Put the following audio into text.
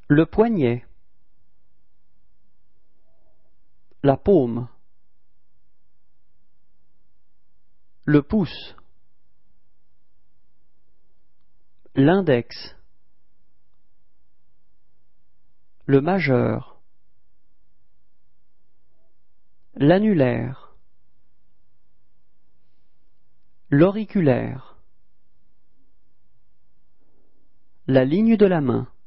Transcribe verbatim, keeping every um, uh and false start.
le poignet, la paume, le pouce, l'index, le majeur, l'annulaire, l'auriculaire, la ligne de la main.